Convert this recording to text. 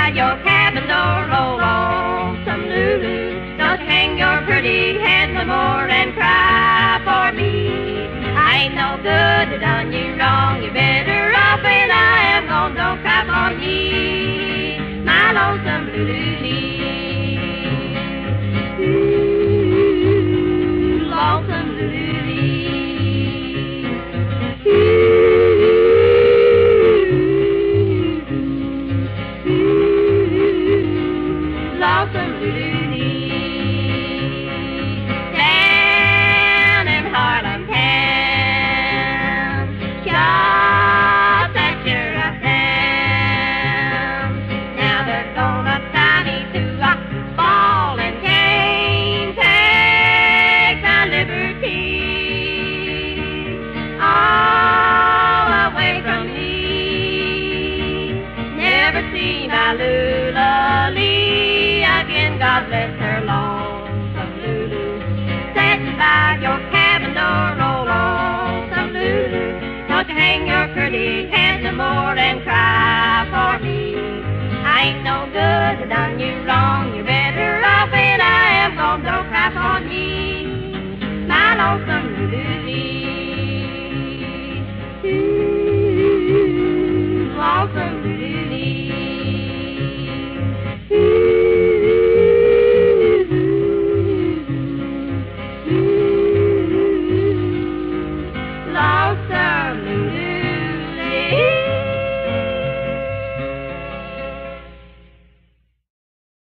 by your cabin door, oh, lonesome Lulu. Don't hang your pretty head no more and cry for me. I ain't no good, I done you wrong, you better off and I am gone. Don't cry for me, my lonesome Lulu. Ooh, lonesome Lulu. Lonesome Lulu. Down in Harlem town, shots that you're a town. Now they're gonna tie me to a ball and chain, take my liberty all away from me. Never see my Lula again, God bless her, lonesome Lulu. Sitting by your cabin door, oh, lonesome Lulu. Don't you hang your pretty head